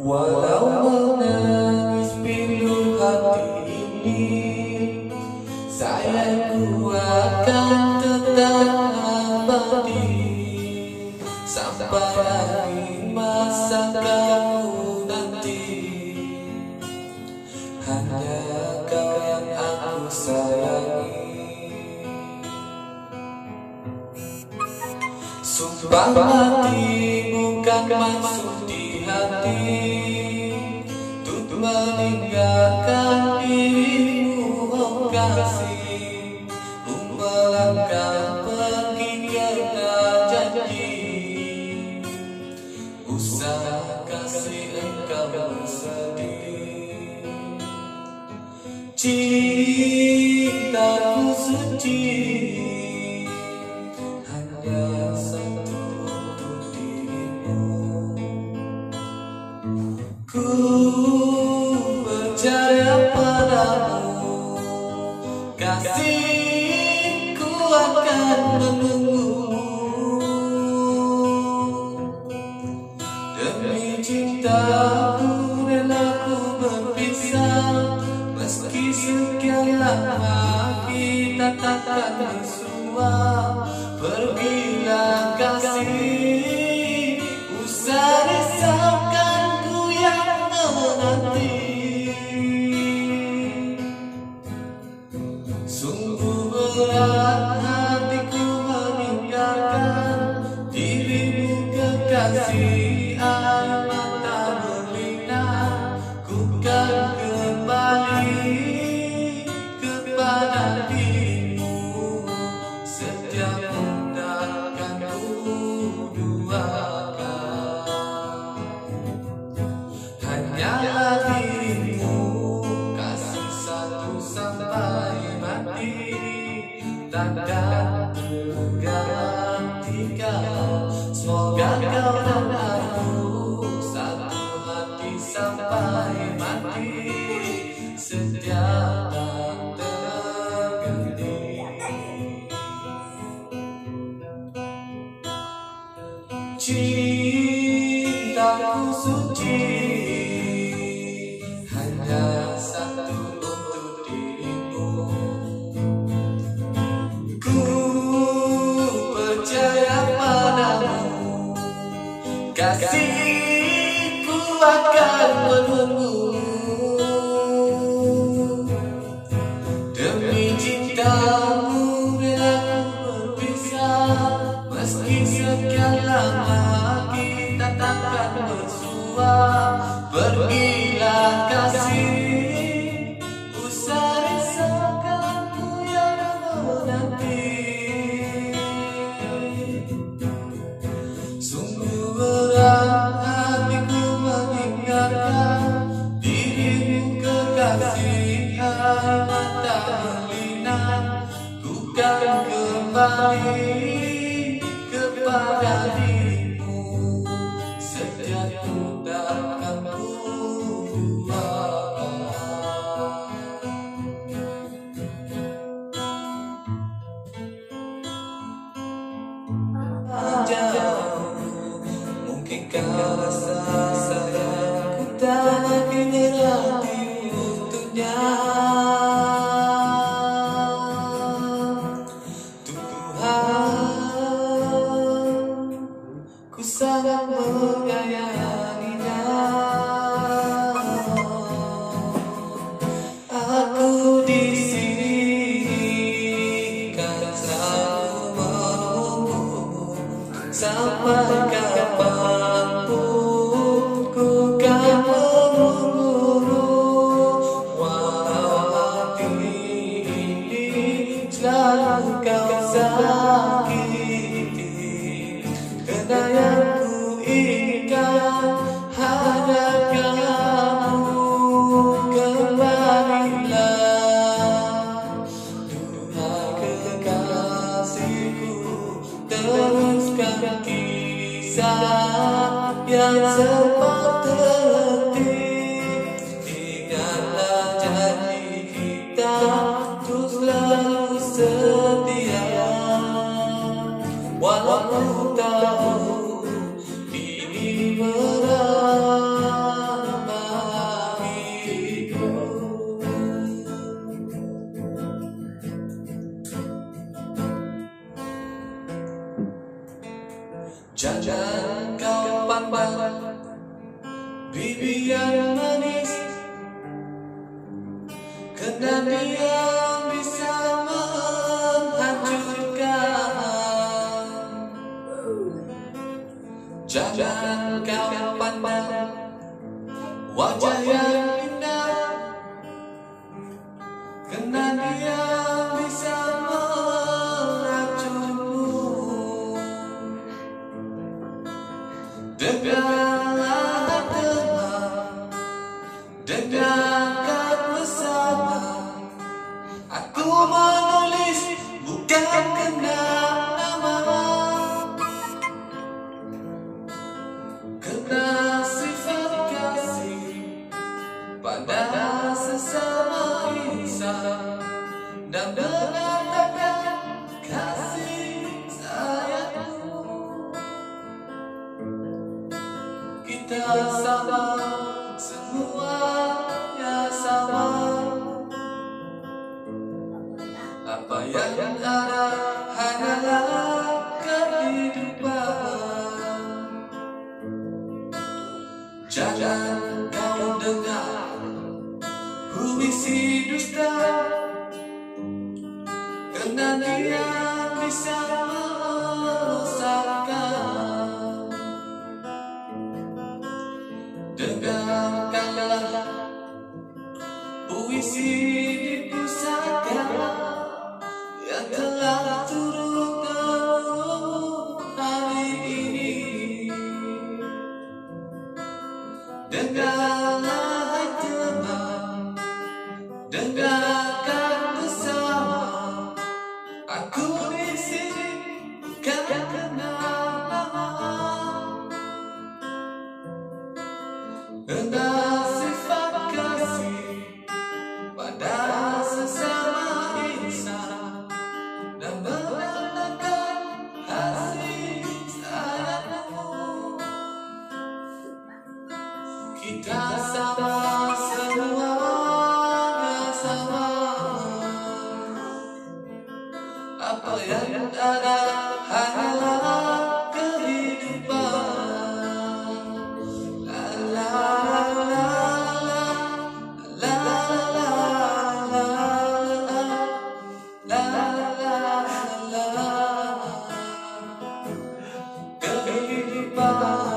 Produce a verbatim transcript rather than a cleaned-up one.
Walau menangis pilu hati ini, sayangku akan tetap abadi. Sampai akhir masa kamu nanti, hanya kau yang aku sayangi. Sumpah mati bukan maksud di hati, untuk meninggalkan dirimu, oh kasih. Untuk melangkah pergi karena janji, usah kasih engkau bersedih. Cintaku suci, hanya satu untuk dirimu. Ku percaya padamu, kasihku akan menunggu. Demi cintamu rela ku berpisah, meski sekian lama kita takkan bersua. Pergilah kasih, usah risaukan ku yang menanti. Sungguh berat hatiku meninggalkan dirimu kekasih. Air mata berlinang, ku kan kembali kepada dirimu. Setiap tindakan ku duakan, hanyalah dirimu, kasih satu sampai mati. Takkan tergantikan, semoga kau dan aku satu hati sampai mati. Setiap tak terganti, cintaku suci, hanya satu untuk dirimu. Ku percaya padamu, kasihku akan menunggu. Demi cintamu rela ku berpisah, meski sekian lama kita takkan bersua. Pergilah kasih, usah risaukan ku yang menanti. Sungguh berat hatiku meninggalkan dirimu kekasih. Air mata berlinang, ku kan kembali kepada dirimu. Setiap tindakan ku duakan. Jauh, mungkin kau rasa sayangku tak lagi berarti untuknya. Ku sangat menyayanginya. Aku di sini kan selalu menunggu, sampai kapanpun ku kan menunggu. Walau hati ini selalu kau sakiti, karena yang ku inginkan hanya kamu. Kembalilah, duhai kekasihku, teruskan kisah yang sempat terhenti. Ingatlah janji kita untuk selalu setia, walau tahu ini berat. Jangan kau pandang bibi yang manis, karena dia bisa menghancurkan. Jangan kau pandang wajah yang indah, karena dia bisa meracunmu. Dengarlah teman, dengarkan bersama. Aku menulis bukan kena nama, kena sifat kasih pada sesama insan, dan menandakan kasih sayangku. Kita sama, semuanya sama. Apa yang ada hanyalah kehidupan. Jangan kau dengar puisi dusta, karena dia bisa merosakkan. Dengarkanlah puisi di pusaka yang telah turun temurun hari ini. Dengarlah teman, dengarkan bersama. Aku di sini bukan kena nama, kena sifat kasih pada sesama insan, dan menandakan kasih sayangmu. Kita sama, semuanya sama. Apa yang ada hanyalah kehidupan. La la la la la la la la la la. Kehidupan.